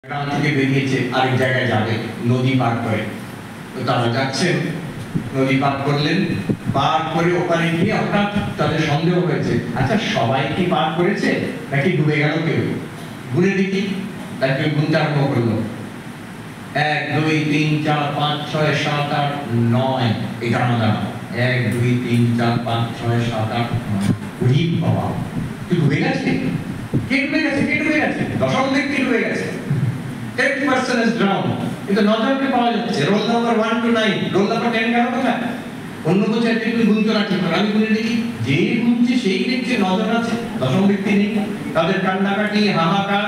গ্রাম থেকে বেরিয়েছে আরেক জায়গায় যাবে নদী পার করে, তো তারা যাচ্ছেন, নদী পার করলেন, পার করে ওখানে গিয়ে হঠাৎ তাদের সন্দেহ হয়েছে, আচ্ছা সবাই কি পার করেছে নাকি ডুবে গেল কেউ, ঘুরে দেখি। তাকে গুনতে আরম্ভ করলো, 1 2 3 4 5 6 7 8 9, এটা না 1 2 3 4 5 6 7 8 9। ওরে বাবা, তুই ডুবে গেছে, কে ডুবে গেছে, কে ডুবে গেছে, দশম ব্যক্তি ডুবে গেছে, 10 person is drowned, কিন্তু 9 জনকে পাওয়া যাচ্ছে, roll number 1 to 9, roll number 10 গেল কোথায়? অন্য কোথাও একটু গুনতে রাখতে পারে, আমি গুনে দেখি, যে গুনছে সেই দেখছে 9 জন আছে, দশম ব্যক্তি নেই। তাদের কান্নাকাটি হাহাকার।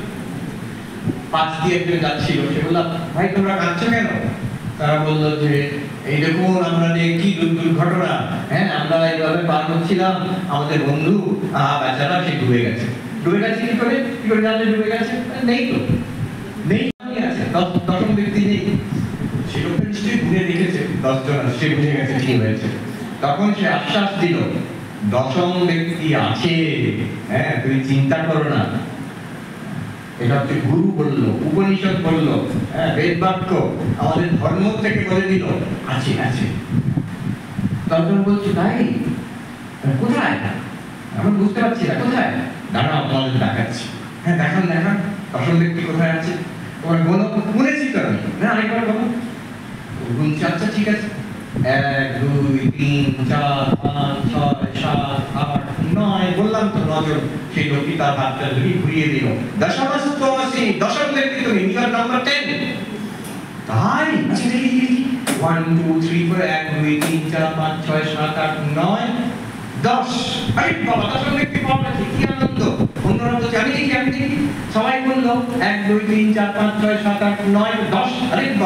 5 দিয়ে একজন যাচ্ছিল, সে বলল, ভাই তোমরা কাঁদছো কেন? তারা বললো যে এই দেখুন আমরা যে কি দুর্ঘটনা, হ্যাঁ আমরা এইভাবে পার করছিলাম, আমাদের বন্ধু বেচারা সে ডুবে গেছে। ডুবে গেছে কি করে জানলে ডুবে গেছে? নেই তো, নেই আছে, দশম ব্যক্তি নেই। সে লোকটা নিশ্চয়ই ঘুরে দেখেছে 10 জন, সে বুঝে গেছে কি হয়েছে। তখন সে আশ্বাস দিল, দশম ব্যক্তি আছে, হ্যাঁ তুমি চিন্তা করো না। এটা হচ্ছে গুরু বললো, উপনিষদ বললো, বেদ বাক্য আমাদের ধর্ম থেকে বলে দিল, আছে আছে। তখন বলছি তাই কোথায়, আমি বুঝতে পারছি না কোথায়। দাঁড়াও আমাদের দেখাচ্ছি। হ্যাঁ দেখান দেখান, দশম ব্যক্তি কোথায় আছে। তোমার গুনেছি তো আমি, হ্যাঁ আরেকবার বলো। গুনছি, আচ্ছা ঠিক আছে, 1 2 3 4 5 6 7 8 9, বললাম তো 9 জন। সেই লোকটি তার হাতটা ধরে ঘুরিয়ে দিল, দশমস্তমসি, দশম ব্যক্তি তুমি, ইউর নাম্বার 10। তাই আচ্ছা দেখি 1 2 3 4 1 2 3 4 5 6 7 8 9 10। আরে বাবা, দশম ব্যক্তি পাওয়া গেছে, কি আনন্দ। অন্যরা বলছে আমি দেখি, সবাই বললো 1 2 3 4 5 6 7 8 9 10। আরে